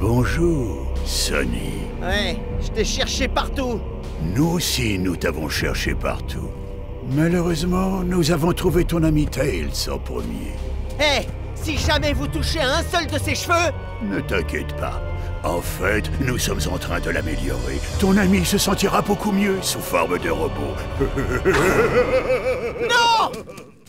Bonjour, Sonny. Ouais, je t'ai cherché partout. Nous aussi, nous t'avons cherché partout. Malheureusement, nous avons trouvé ton ami Tails en premier. Hé, si jamais vous touchez à un seul de ses cheveux... Ne t'inquiète pas. En fait, nous sommes en train de l'améliorer. Ton ami se sentira beaucoup mieux sous forme de robot. Non!